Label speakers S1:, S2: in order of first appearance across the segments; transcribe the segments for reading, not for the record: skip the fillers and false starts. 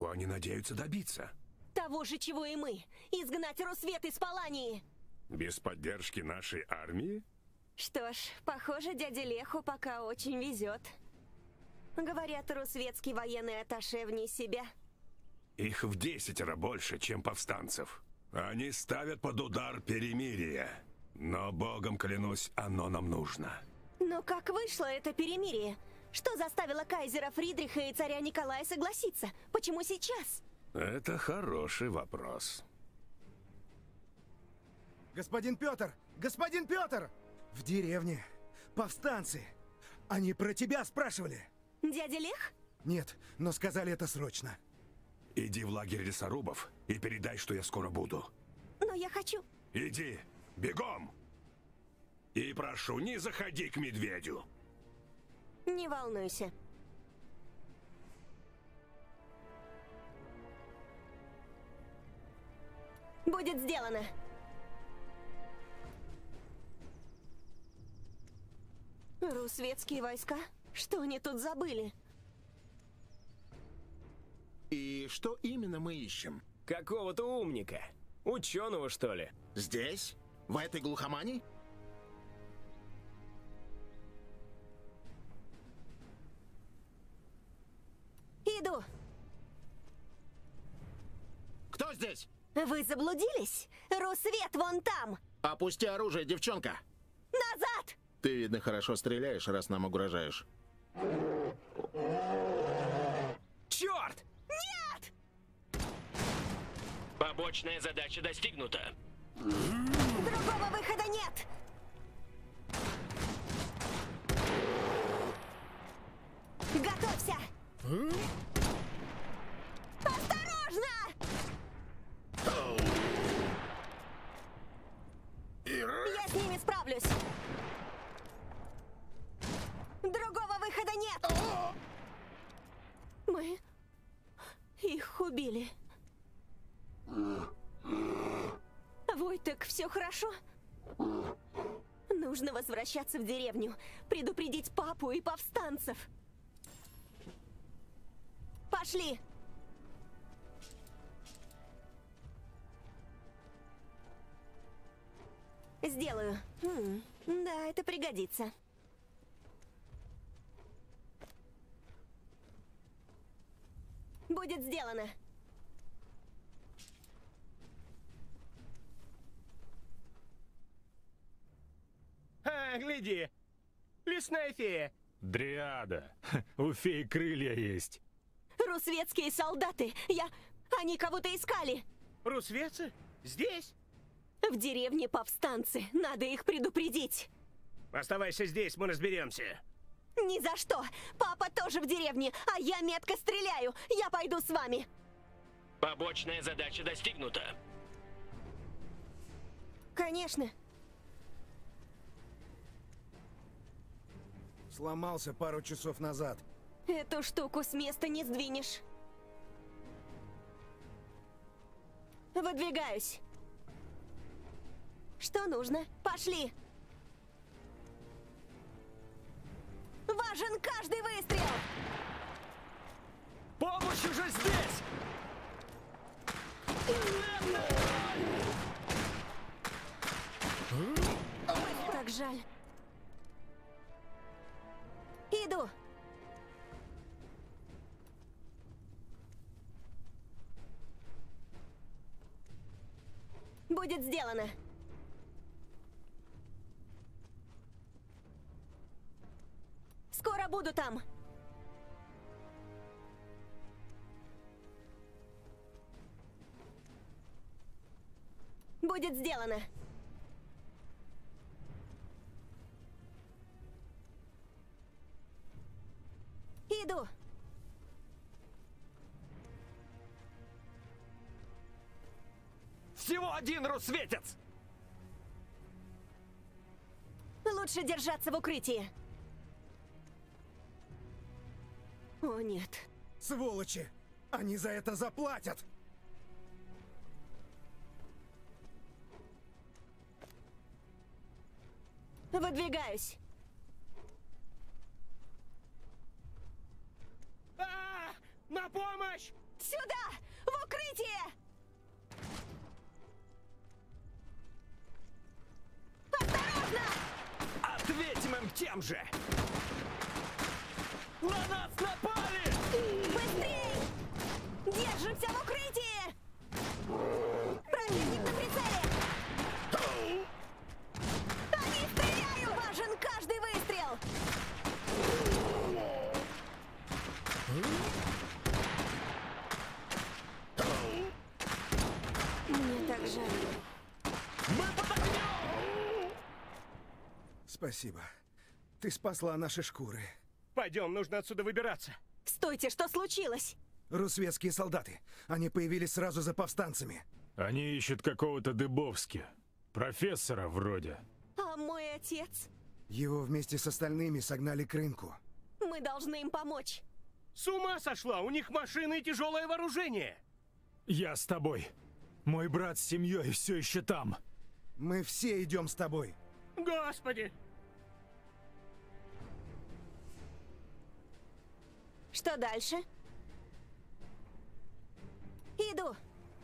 S1: они надеются добиться?
S2: Того же, чего и мы. Изгнать Русвет из Палании.
S1: Без поддержки нашей армии?
S2: Что ж, похоже, дяде Леху пока очень везет. Говорят, русветский военный атташе вне себя.
S1: Их в 10 больше, чем повстанцев. Они ставят под удар перемирие. Но, богом клянусь, оно нам нужно.
S2: Но как вышло это перемирие? Что заставило кайзера Фридриха и царя Николая согласиться? Почему сейчас?
S1: Это хороший вопрос.
S3: Господин Петр! Господин Петр! В деревне повстанцы. Они про тебя спрашивали.
S2: Дядя Лех?
S3: Нет, но сказали это срочно.
S1: Иди в лагерь лесорубов и передай, что я скоро буду.
S2: Но я хочу...
S1: Иди, бегом! И прошу, не заходи к медведю.
S2: Не волнуйся. Будет сделано. Русветские войска? Что они тут забыли?
S4: И что именно мы ищем?
S5: Какого-то умника. Ученого, что ли?
S4: Здесь? В этой глухомане?
S2: Иду.
S4: Кто здесь?
S2: Вы заблудились? Русвет вон там!
S4: Опусти оружие, девчонка!
S2: Назад!
S4: Ты, видно, хорошо стреляешь, раз нам угрожаешь.
S5: Черт!
S2: Нет!
S6: Побочная задача достигнута.
S2: Другого выхода нет! Готовься! Осторожно! Я с ними справлюсь! Другого выхода нет! Мы их убили. Войтек, все хорошо? Нужно возвращаться в деревню, предупредить папу и повстанцев. Пошли! Сделаю. Да, это пригодится. Будет сделано.
S5: А, гляди! Лесная фея!
S7: Дриада. У феи крылья есть.
S2: Русветские солдаты! Они кого-то искали!
S5: Русветцы? Здесь?
S2: В деревне повстанцы. Надо их предупредить.
S5: Оставайся здесь, мы разберемся.
S2: Ни за что! Папа тоже в деревне, а я метко стреляю! Я пойду с вами!
S6: Побочная задача достигнута.
S2: Конечно.
S3: Сломался пару часов назад.
S2: Эту штуку с места не сдвинешь. Выдвигаюсь. Что нужно? Пошли! Важен каждый выстрел!
S5: Помощь уже здесь!
S2: Так жаль. Иду. Будет сделано. Скоро буду там. Будет сделано. Иду.
S5: Всего один русветец!
S2: Лучше держаться в укрытии. О, нет.
S3: Сволочи! Они за это заплатят!
S2: Выдвигаюсь.
S5: На помощь!
S2: Сюда! В укрытие! Осторожно!
S5: Ответим им тем же! На нас напали!
S2: Быстрей! Держимся в укрытии! Противник на прицеле! Они стреляют! Важен каждый выстрел! Мне так жаль.
S5: Мы под огнем!
S3: Спасибо. Ты спасла наши шкуры.
S5: Пойдем, нужно отсюда выбираться.
S2: Стойте, что случилось?
S3: Русветские солдаты. Они появились сразу за повстанцами.
S7: Они ищут какого-то Дыбовски. Профессора вроде.
S2: А мой отец?
S3: Его вместе с остальными согнали к рынку.
S2: Мы должны им помочь.
S5: С ума сошла! У них машины и тяжелое вооружение!
S7: Я с тобой. Мой брат с семьей все еще там.
S3: Мы все идем с тобой.
S5: Господи!
S2: Что дальше? Иду.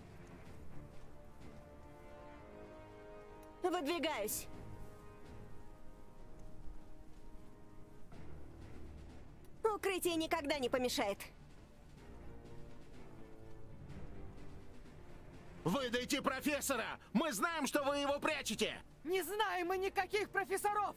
S2: Выдвигаюсь. Укрытие никогда не помешает.
S4: Выдайте профессора! Мы знаем, что вы его прячете!
S8: Не знаем мы никаких профессоров!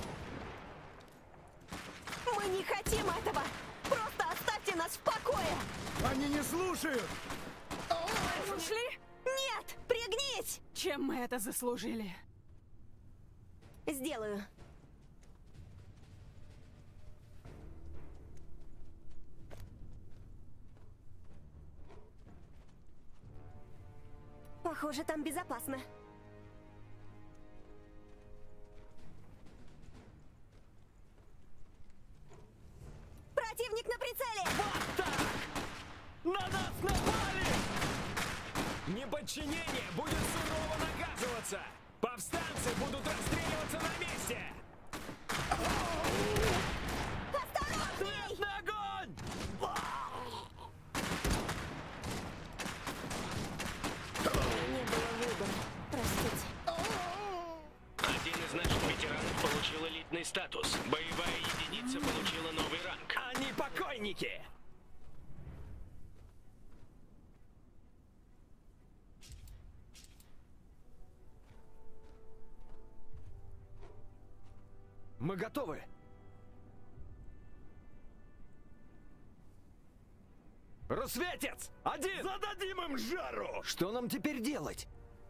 S2: Мы не хотим этого! Просто оставьте нас в покое!
S3: Они не слушают!
S8: Ушли?
S2: Нет! Пригнись!
S8: Чем мы это заслужили?
S2: Сделаю. Похоже, там безопасно. Противник на прицеле!
S5: Вот так! На нас напали! Неподчинение будет сурово наказываться! Повстанцы будут расстреливаться на месте!
S2: Осторожней!
S5: Ответный огонь!
S2: Не было выбора. Простите.
S6: Один из наших ветеранов получил элитный статус. Боевая единица получила новый ранг.
S5: Они покойники! Мы готовы! Русветец! Один!
S1: Зададим им жару!
S5: Что нам теперь делать?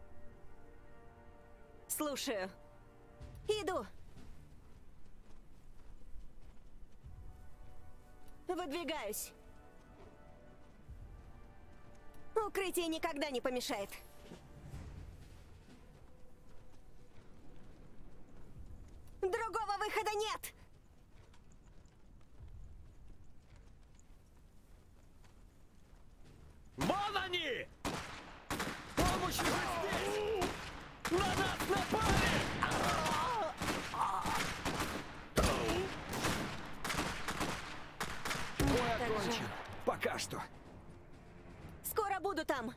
S2: Слушаю. Иду. Выдвигаюсь. Укрытие никогда не помешает. Другого выхода нет!
S5: Вон они! Помощь уже здесь! На нас напали! Бой
S2: Так
S5: окончен.
S2: жаль.
S5: Пока что.
S2: Скоро буду там.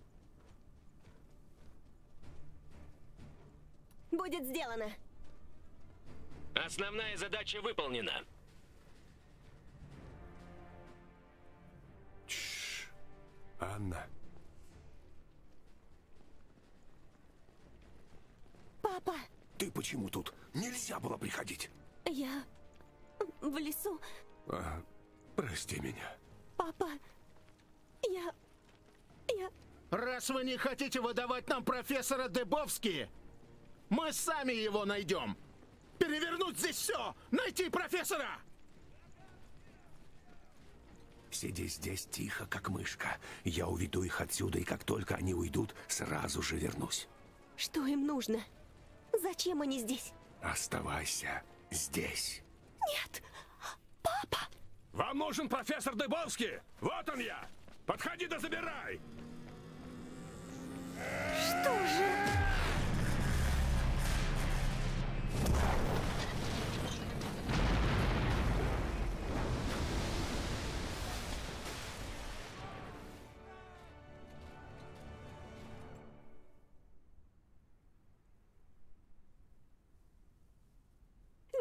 S2: Будет сделано.
S6: Основная задача выполнена.
S1: Анна,
S2: Папа,
S1: ты почему тут? Нельзя было приходить.
S2: я в лесу.
S1: Прости меня.
S2: Папа, я...
S4: Раз вы не хотите выдавать нам профессора Дыбовски, мы сами его найдем! Перевернуть здесь все! Найти профессора!
S1: Сиди здесь тихо, как мышка. Я уведу их отсюда, и как только они уйдут, сразу же вернусь.
S2: Что им нужно? Зачем они здесь?
S1: Оставайся здесь.
S2: Нет! Папа!
S1: Вам нужен профессор Дыбовский? Вот он я! Подходи да забирай!
S2: Что же...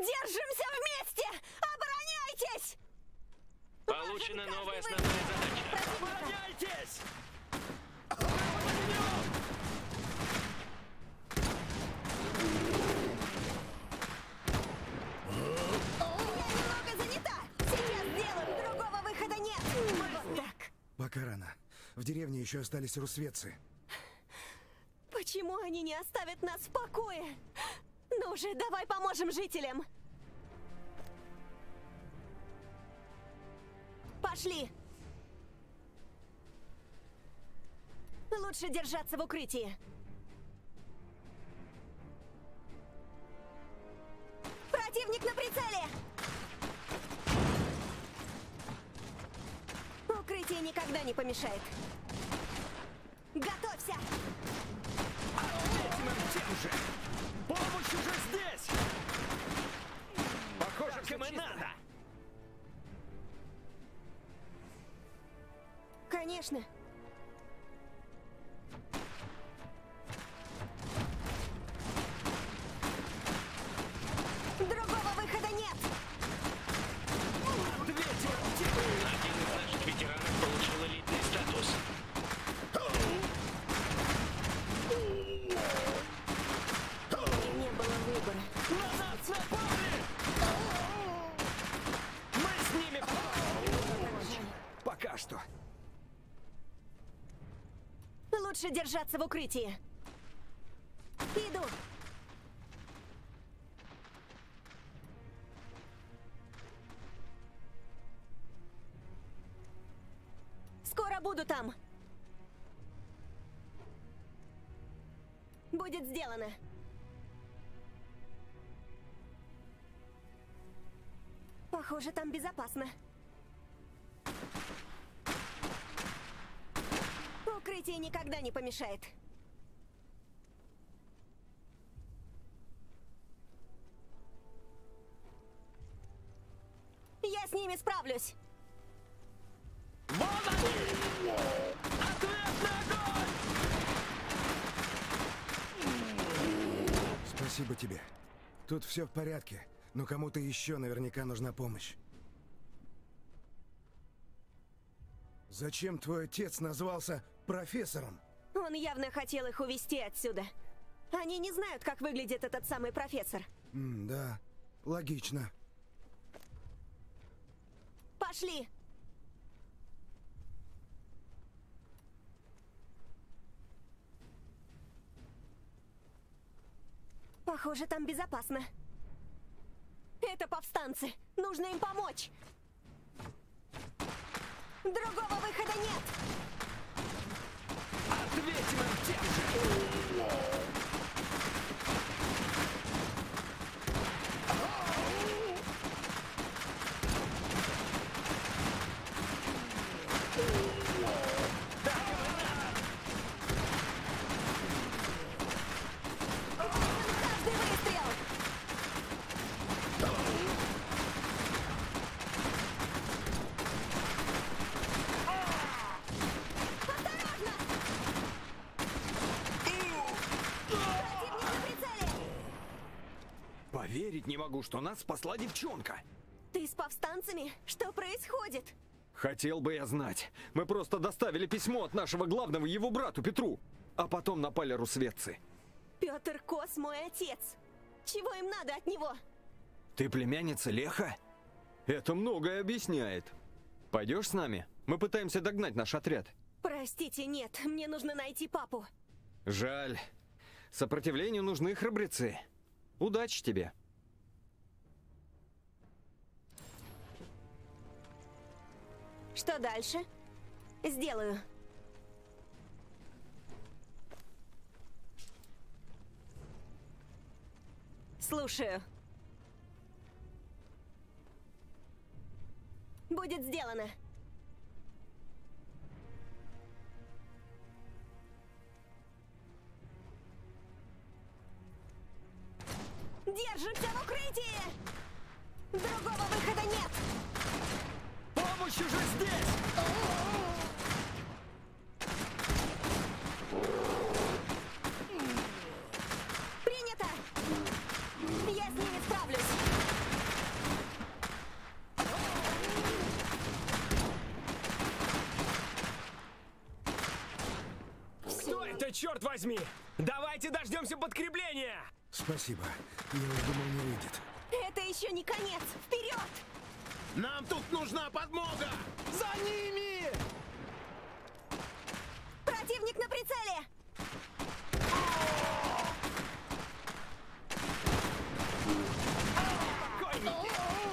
S2: Держимся вместе! Обороняйтесь!
S6: Получена новая основная задача.
S5: Обороняйтесь!
S2: Я немного занята! Сейчас сделаю! Другого выхода нет! Вот так.
S3: Пока рано. В деревне еще остались русветцы.
S2: Почему они не оставят нас в покое? Ну же, давай поможем жителям! Пошли! Лучше держаться в укрытии. Противник на прицеле! Укрытие никогда не помешает. Готовься!
S5: Ответим им тем же! Помощь уже здесь! Похоже,
S6: Как им и надо!
S2: Конечно. Другого выхода нет!
S5: ответим!
S6: Один из наших ветеранов получил элитный статус.
S2: Не было выбора.
S5: На нас напали! Мы с ними... Пока что.
S2: Лучше держаться в укрытии. Иду. Скоро буду там. Будет сделано. Похоже, там безопасно. Укрытие никогда не помешает. Я с ними справлюсь.
S5: Вон они! Ответный огонь!
S3: Спасибо тебе. Тут все в порядке, но кому-то еще наверняка нужна помощь. Зачем твой отец назвался профессором?
S2: Он явно хотел их увезти отсюда. Они не знают, как выглядит этот самый профессор.
S3: Да, логично.
S2: Пошли! Похоже, там безопасно. Это повстанцы. Нужно им помочь. Другого выхода нет.
S5: Ответим им тем же!
S2: Каждый выстрел. Осторожно! Противник на прицеле.
S7: Поверить не могу, что нас спасла девчонка.
S2: Ты с повстанцами? Что происходит?
S7: Хотел бы я знать. Мы просто доставили письмо от нашего главного его брату Петру. А потом напали русветцы.
S2: Петр Кос мой отец. Чего им надо от него?
S7: Ты племянница Леха? Это многое объясняет. Пойдешь с нами? Мы пытаемся догнать наш отряд.
S2: Простите, нет. Мне нужно найти папу.
S7: Жаль. Сопротивлению нужны храбрецы. Удачи тебе.
S2: Что дальше? Сделаю. Слушаю. Будет сделано. Держимся в укрытии! Другого выхода нет!
S5: Помощь уже здесь!
S2: Принято! Я с ними справлюсь!
S5: же, черт возьми! Давайте дождемся подкрепления!
S3: Спасибо. Я уж думал, не выйдет.
S2: Это еще не конец! Вперед!
S4: Нам тут нужна подмога!
S5: За ними!
S2: Противник на прицеле!
S5: Покойники!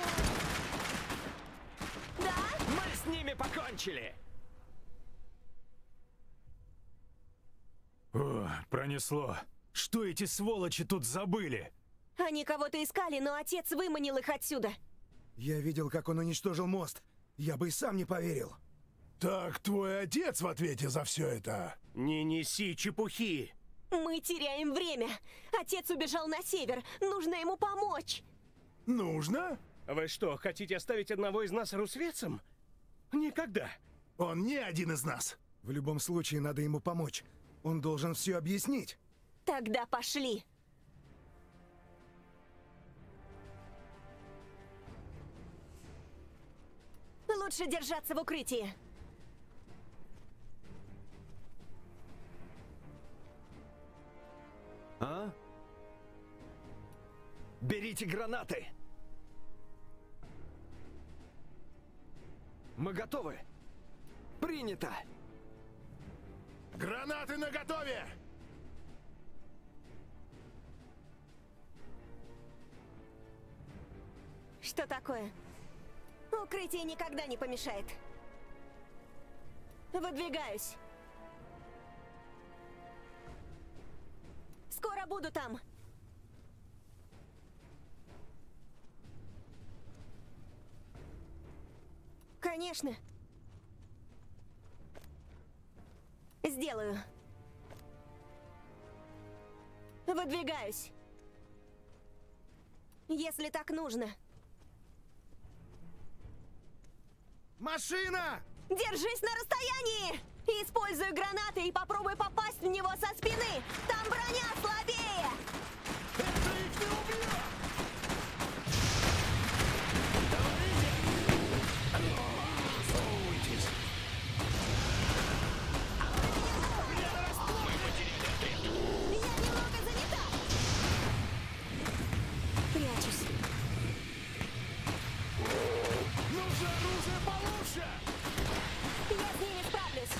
S2: Да?
S5: Мы с ними покончили!
S9: О, пронесло. Что эти сволочи тут забыли?
S2: Они кого-то искали, но отец выманил их отсюда.
S3: Я видел, как он уничтожил мост. Я бы и сам не поверил.
S10: Так твой отец в ответе за все это?
S4: Не неси чепухи!
S2: Мы теряем время. Отец убежал на север. Нужно ему помочь.
S10: Нужно?
S4: Вы что, хотите оставить одного из нас русвецем? Никогда!
S10: Он не один из нас.
S3: В любом случае, надо ему помочь. Он должен все объяснить.
S2: Тогда пошли. Лучше держаться в укрытии.
S7: А? Берите гранаты! Мы готовы! Принято!
S10: Гранаты наготове!
S2: Что такое? Укрытие никогда не помешает. Выдвигаюсь. Скоро буду там. Конечно. Сделаю. Выдвигаюсь. Если так нужно.
S3: Машина!
S2: Держись на расстоянии! Используй гранаты и попробуй попасть в него со спины! Там броня слабее!
S10: Это их не убьет! Совывайтесь!
S2: Я немного занята! Прячусь.
S10: Нужно оружие получше!
S2: Я с ними справлюсь.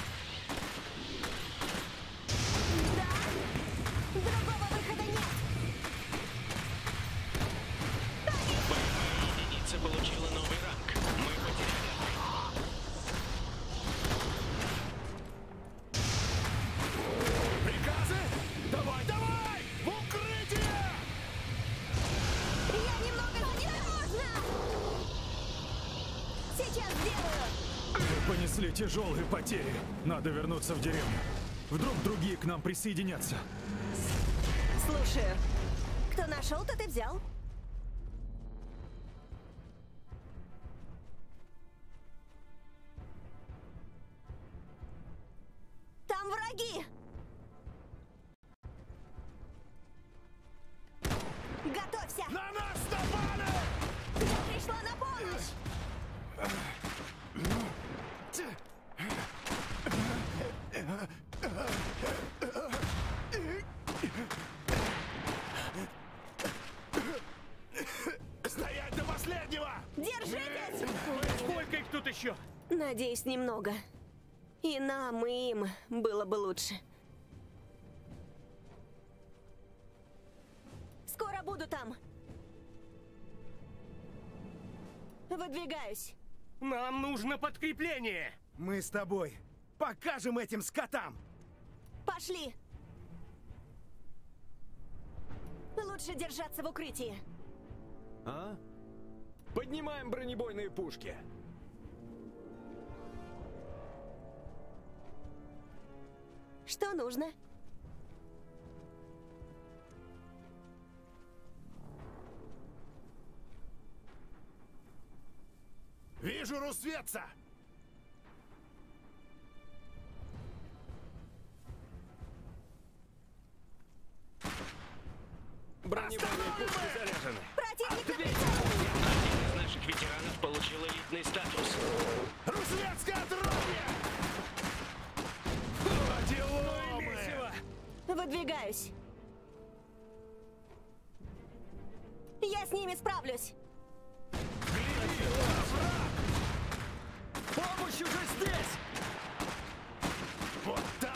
S2: Да? Другого выхода нет.
S6: Боевая единица получила новый ранг. Мы потеряли отряд.
S10: Приказы? Давай, давай! В укрытие!
S2: Я немного занята. Сейчас сделаю.
S9: Мы понесли тяжелые потери. Надо вернуться в деревню. Вдруг другие к нам присоединятся.
S2: Слушаю. Кто нашел, тот и взял. Там враги! Готовься!
S10: На нас напали!
S2: Я пришла на помощь!
S10: Стоять до последнего!
S2: Держитесь!
S4: Сколько их тут еще?
S2: Надеюсь, немного. И нам, и им было бы лучше. Скоро буду там. Выдвигаюсь.
S4: Нам нужно подкрепление!
S3: Мы с тобой. Покажем этим скотам!
S2: Пошли! Лучше держаться в укрытии.
S7: А? Поднимаем бронебойные пушки.
S2: Что нужно?
S10: Вижу русветца!
S7: Бронебойные пушки заряжены.
S2: Противник на
S6: Один из наших ветеранов получил элитный статус.
S10: Русветское отродье! По делу мы!
S2: Выдвигаюсь. Я с ними справлюсь.
S5: Помощь уже здесь!
S1: Вот там!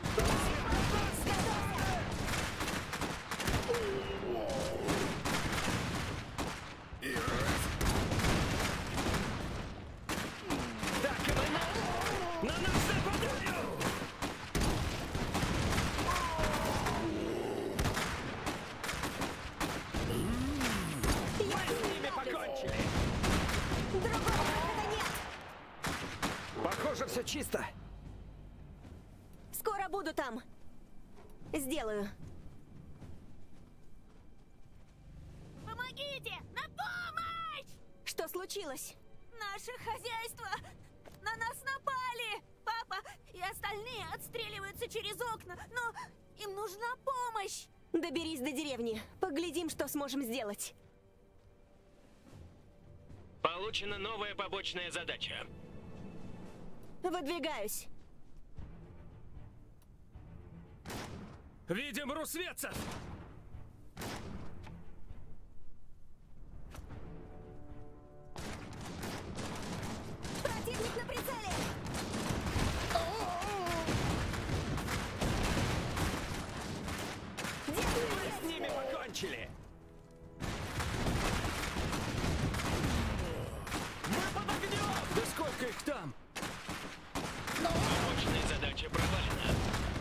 S5: Так, и на нас нападают! Мы с ними покончили!
S2: Другого выхода нет.
S7: Похоже, все чисто.
S2: Скоро буду там. Сделаю.
S11: Помогите! На помощь!
S2: Что случилось?
S11: Наше хозяйство! На нас напали! Папа и остальные отстреливаются через окна, но им нужна помощь!
S2: Доберись до деревни. Поглядим, что сможем сделать.
S6: Получена новая побочная задача.
S2: Выдвигаюсь.
S5: Видим русветцев!
S2: Противник на прицеле!
S5: Мы с ними покончили! Мы под огнем! Да сколько их там?
S6: Побочная задача провалена.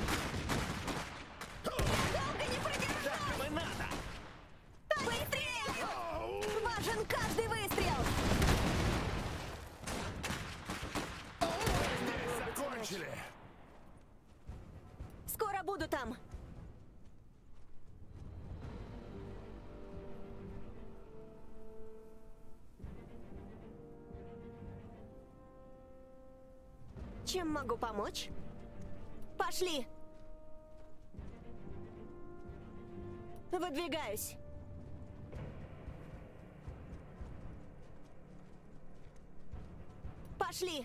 S2: Долго не продержусь!
S5: Так им и надо!
S2: Быстрее! Важен каждый выстрел!
S1: Закончили!
S2: Скоро буду там. Чем могу помочь? Пошли! Выдвигаюсь. Пошли!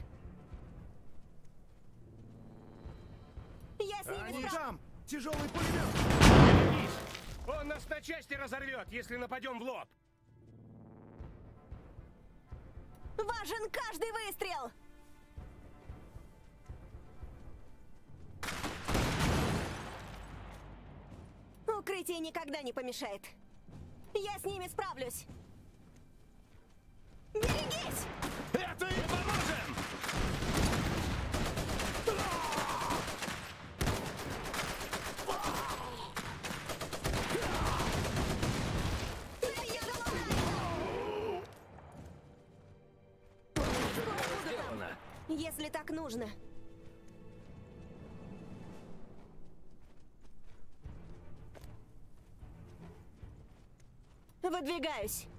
S2: Я с ними
S3: Они
S2: справлюсь.
S3: там! Тяжелый пулемет!
S5: Он нас на части разорвет, если нападем в лоб!
S2: Важен каждый выстрел! Укрытие никогда не помешает. Я с ними справлюсь. Берегись!
S5: Это и поможем!
S2: Твою голову!
S5: Сделано!
S2: Если так нужно. Выдвигаюсь.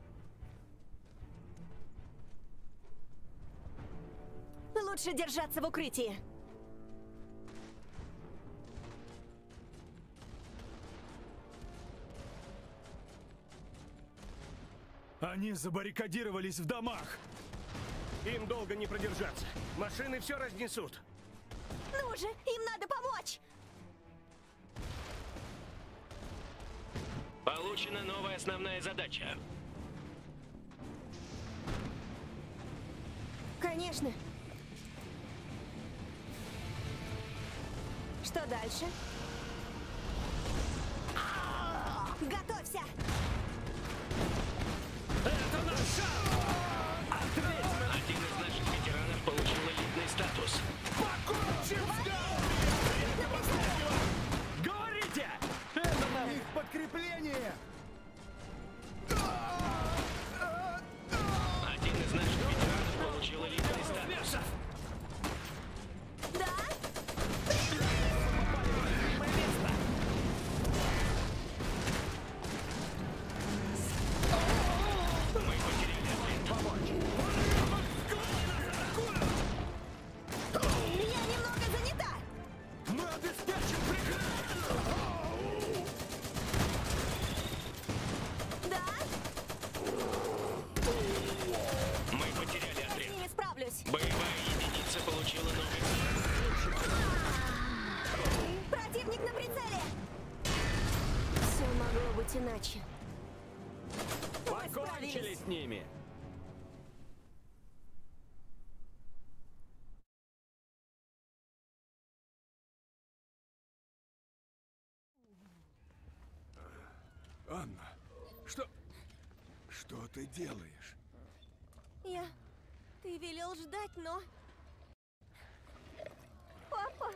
S2: Лучше держаться в укрытии.
S9: Они забаррикадировались в домах.
S5: Им долго не продержаться. Машины все разнесут.
S2: Ну же, им надо помочь!
S6: Получена новая основная задача.
S2: Конечно. Что дальше? Готовься!
S5: Это наш шанс! Ответь!
S6: Один из наших ветеранов получил элитный статус.
S5: Говорите! Это нам...
S3: Их подкрепление!
S6: Один из наших ветеранов получил элитный статус.
S2: Да?
S6: Мы потеряли ответ.
S2: иначе.
S7: Покончили с ними!
S1: Анна, что ты делаешь?
S2: Ты велел ждать, но... Папа!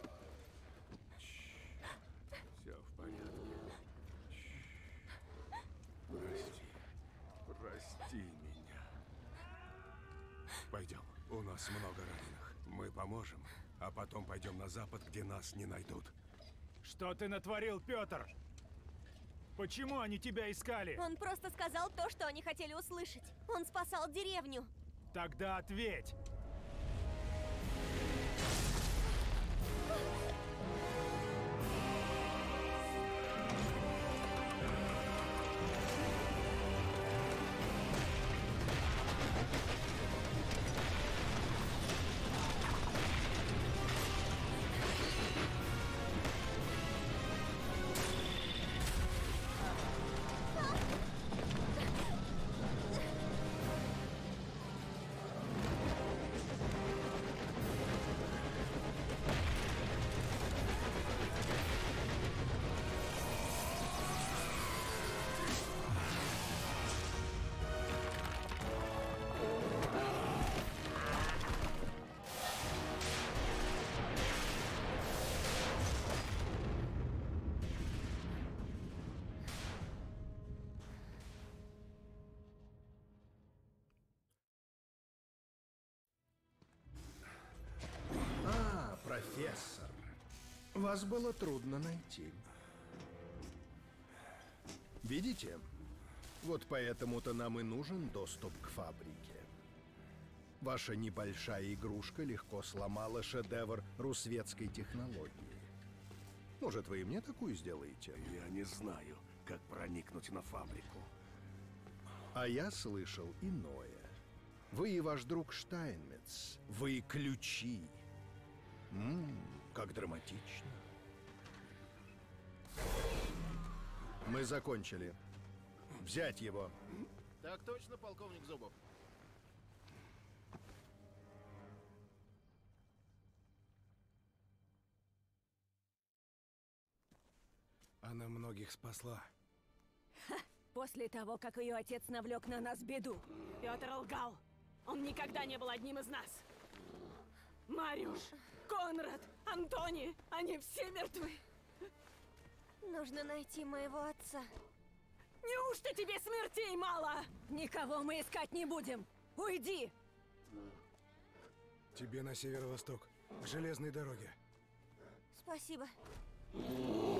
S1: Все в порядке. Прости меня. Пойдем, у нас много раненых. Мы поможем, а потом пойдем на запад, где нас не найдут.
S9: Что ты натворил, Петр? Почему они тебя искали?
S2: Он просто сказал то, что они хотели услышать. Он спасал деревню.
S9: Тогда ответь.
S10: Профессор, вас было трудно найти. Видите? Вот поэтому-то нам и нужен доступ к фабрике. Ваша небольшая игрушка легко сломала шедевр русветской технологии. Может, вы и мне такую сделаете?
S1: Я не знаю, как проникнуть на фабрику.
S10: А я слышал иное. Вы и ваш друг Штайнмец. Вы ключи. Как драматично. Мы закончили. Взять его.
S4: Так точно, полковник Зубов.
S3: Она многих спасла.
S8: После того, как ее отец навлек на нас беду. Петр лгал. Он никогда не был одним из нас. Мариуш, Конрад, Антони, они все мертвы.
S2: Нужно найти моего отца.
S8: Неужто тебе смертей мало? Никого мы искать не будем. Уйди!
S3: Тебе на северо-восток, к железной дороге.
S2: Спасибо.